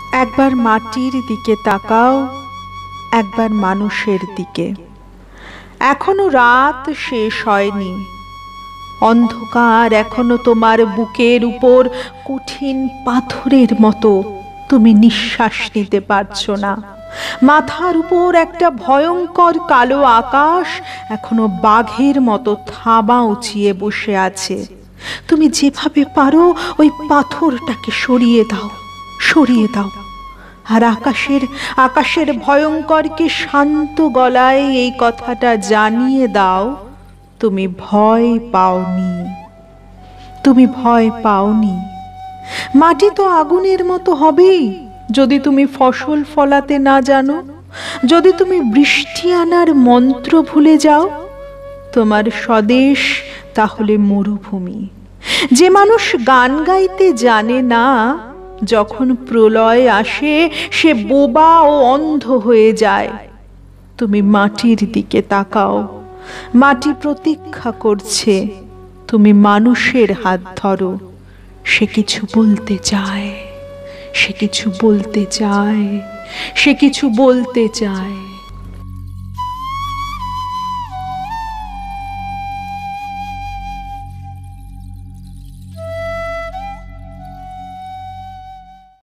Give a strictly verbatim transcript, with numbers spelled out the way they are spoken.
একবার মাটির দিকে তাকাও, একবার মানুষের দিকে। এখনো রাত শেষ হয়নি, অন্ধকার এখনো তোমার বুকের উপর কঠিন পাথরের মতো, তুমি নিঃশ্বাস নিতে পারছো না। মাথার উপর একটা ভয়ঙ্কর কালো আকাশ এখনো বাঘের মতো থাবা উঁচিয়ে বসে আছে। তুমি যেভাবে পারো ওই পাথরটাকে সরিয়ে দাও, সরিয়ে দাও। আর আকাশের আকাশের ভয়ঙ্করকে শান্ত গলায় এই কথাটা জানিয়ে দাও, তুমি ভয় পাওনি, তুমি ভয় পাওনি। মাটি তো আগুনের মতো হবেই যদি তুমি ফসল ফলাতে না জানো, যদি তুমি বৃষ্টি আনার মন্ত্র ভুলে যাও। তোমার স্বদেশ তাহলে মরুভূমি। যে মানুষ গান গাইতে জানে না, যখন প্রলয় আসে সে বোবা ও অন্ধ হয়ে যায়। তুমি মাটির দিকে তাকাও, মাটি প্রতীক্ষা করছে, তুমি মানুষের হাত ধরো। সে কিছু বলতে চায়, সে কিছু বলতে চায়, সে কিছু বলতে চায়।